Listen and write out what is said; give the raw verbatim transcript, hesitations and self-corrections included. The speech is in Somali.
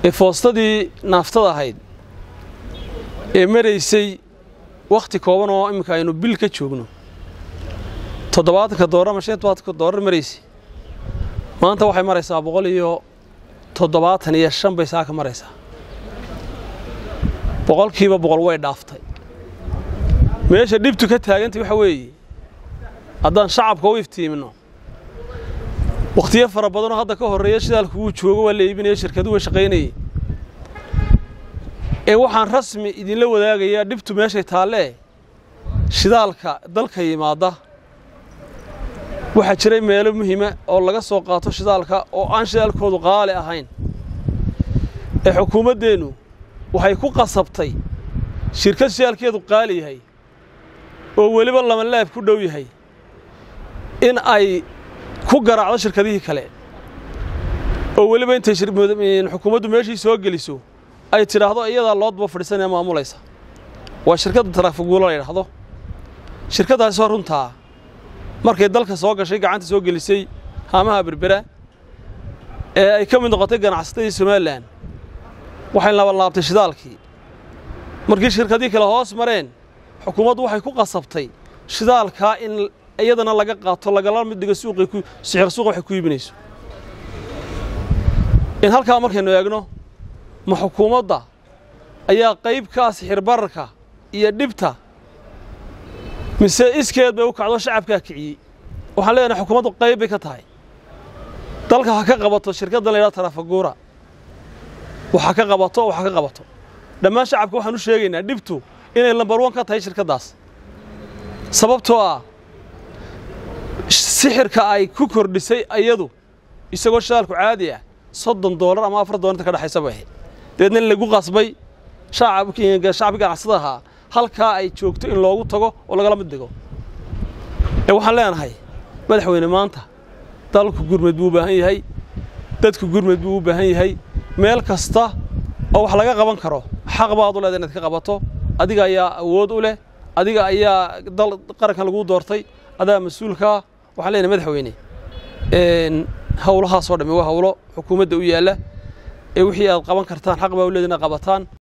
foostadii naaftada ahayd ee maraysay waqti kooban oo imika aynu bil ka joogno toddobaatan doolar ama shan doolar maraysay maanta waxay maraysaa boqol iyo toddobaatan iyo shan bay saaka maraysaa boqolkiiba boqol way dhaaftay meesha dhibtu ka taagantay waxa weeye haddaan shacabka u iftiimino waqtiyo fara badan oo hadda ka horeeya shidaalku uu joogo waa la iibinaya shirkaduhu way shaqaynayeen ee waxaan rasmi idinla wadaagayaa dhibtu meeshay taalee shidaalka dalka yimaada waxa jiray meelo muhiim ah oo laga soo qaato shidaalka oo aan shidaalkoodu qaali ahayn ee xukuumadeenu waxay ku qasabtay shirkad shidaalkeedu qaali yahay oo waliba lama laab ku dhow yahay in ay ku garaacdo shirkadihii kale oo waliba intay xukuumaddu meeshii soo geliso ay tiraahdo iyada loo daba fadhiisanaya maamulaysa waa shirkadda Trafiguura la yiraahdo shirkadaas oo runtaa markay dalka soo gashay gacanta soo gelisay haamaha berbera ee ay ka mid noqotay ganacsatada Soomaaliland waxay laba laabtay shidaalkii markii shirkadii kale hoos mareen xukuumaddu waxay ku qasabtay shidaalka in iyadana laga qaato lagala mid dhigo suuqii ku sicir suuq wax ku iibinayso in halka markaynu eegno ma xukuumadda ayaa qayb ka sixir bararka iyo dhibta mise iskeed bay u kacdo shacabka kiciyay waxaan leenahay xukuumaddu qayb bay ka tahay dalka ha ka qabato shirkadda la yiraahdo Trafiguura waxa ka qabato waxa ka qabato dhammaan shacabka waxaan u sheegaynaa dhibtu inay lambar one ka tahay shirkadaas sababtoo ah sixirka ay ku kordhisay ayadu isagoo shidaalku caadi ah soddon doolar ama afar doolar ka dhaxaysa bay deedna lagu qasbay shacabka shacabka ganacsadaha halka ay joogto in loogu tago oo laga la mid dhigo ee waxaan leenahay madaxweyne maanta dalku gurmad buu baahan yahay dadku gurmad buu baahan yahay meel kasta oo wax laga qaban karo xaq baad u leedahay inaad ka qabato adiga ayaa awood u leh adiga ayaa dal qaranka lagu doortay adaa mas'uulka waxaan leenahay madaxweyne een hawlaha soo dhamay waa hawlo xukuumadda u yaala ee wixii aad qaban kartaan xaq baa u leedahay inaad qabataan